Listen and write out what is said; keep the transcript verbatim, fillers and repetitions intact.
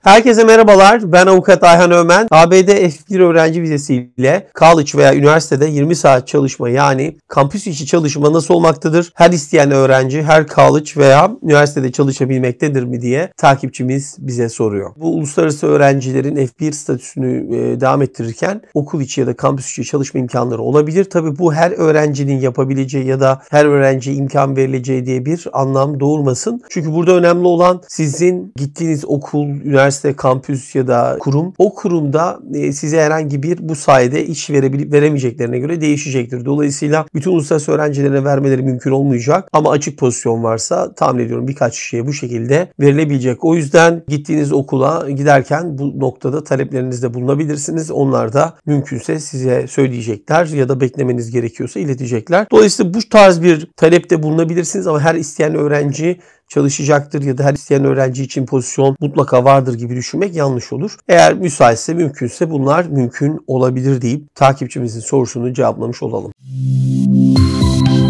Herkese merhabalar. Ben avukat Ayhan Ömen. A B D F bir öğrenci vizesiyle college veya üniversitede yirmi saat çalışma yani kampüs içi çalışma nasıl olmaktadır? Her isteyen öğrenci her college veya üniversitede çalışabilmektedir mi diye takipçimiz bize soruyor. Bu uluslararası öğrencilerin F bir statüsünü devam ettirirken okul içi ya da kampüs içi çalışma imkanları olabilir. Tabii bu her öğrencinin yapabileceği ya da her öğrenciye imkan verileceği diye bir anlam doğurmasın. Çünkü burada önemli olan sizin gittiğiniz okul, üniversite, kampüs ya da kurum, o kurumda size herhangi bir bu sayede iş verebilip veremeyeceklerine göre değişecektir. Dolayısıyla bütün uluslararası öğrencilerine vermeleri mümkün olmayacak ama açık pozisyon varsa tahmin ediyorum birkaç kişiye bu şekilde verilebilecek. O yüzden gittiğiniz okula giderken bu noktada taleplerinizde bulunabilirsiniz. Onlar da mümkünse size söyleyecekler ya da beklemeniz gerekiyorsa iletecekler. Dolayısıyla bu tarz bir talepte bulunabilirsiniz ama her isteyen öğrenci çalışacaktır ya da her isteyen öğrenci için pozisyon mutlaka vardır gibi düşünmek yanlış olur. Eğer müsaitse, mümkünse bunlar mümkün olabilir deyip takipçimizin sorusunu cevaplamış olalım.